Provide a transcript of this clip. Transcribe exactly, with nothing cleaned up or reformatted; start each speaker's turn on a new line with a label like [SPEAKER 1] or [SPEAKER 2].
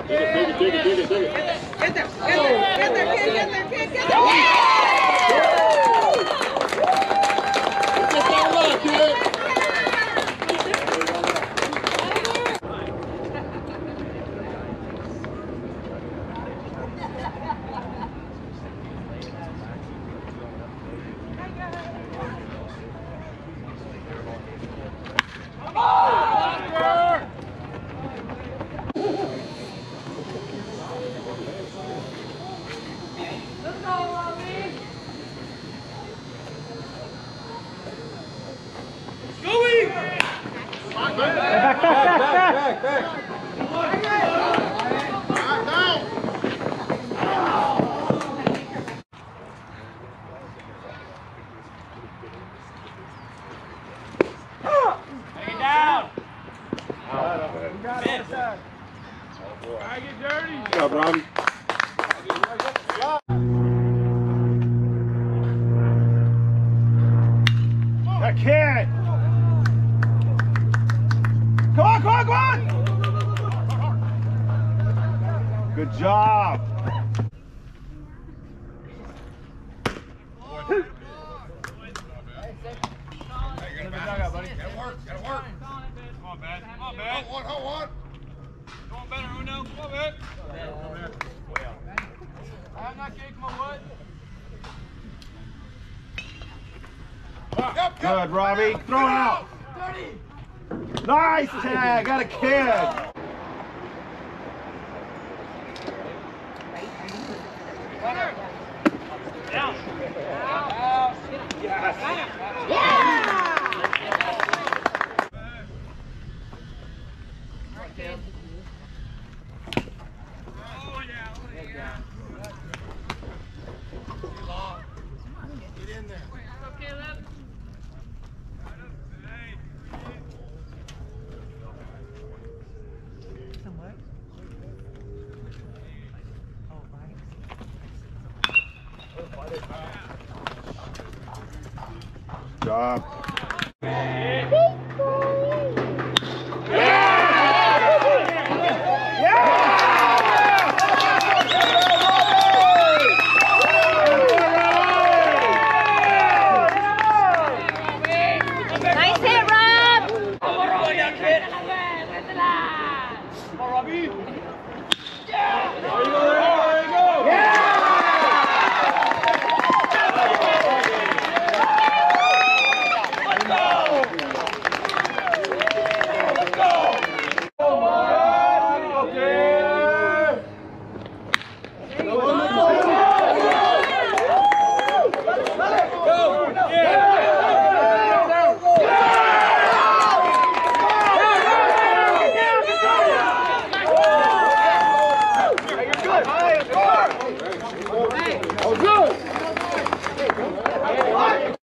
[SPEAKER 1] Dig it, dig it, dig it, dig it, dig it.
[SPEAKER 2] Get there, get there, get there, kid, get there, kid, get there.
[SPEAKER 1] Get that left, kid.
[SPEAKER 3] Back, back, back, back, back.
[SPEAKER 4] Take it down.
[SPEAKER 3] Got it.
[SPEAKER 4] I get dirty.
[SPEAKER 1] Good job, Robbie.
[SPEAKER 3] That kid. Come on, come on, come on. Good job.
[SPEAKER 4] Gotta work, gotta work. Come on, Ben. Come on, Ben. Hold on, hold on. Come on, Ben, Uno. Come on, Ben. I'm not kidding. Come on, what?
[SPEAKER 3] Good, Robbie. Throw it out. Nice tag. Got a kid.
[SPEAKER 4] Down.
[SPEAKER 2] Yeah!
[SPEAKER 4] Get in there. Okay, left.
[SPEAKER 3] Job.
[SPEAKER 4] Yeah.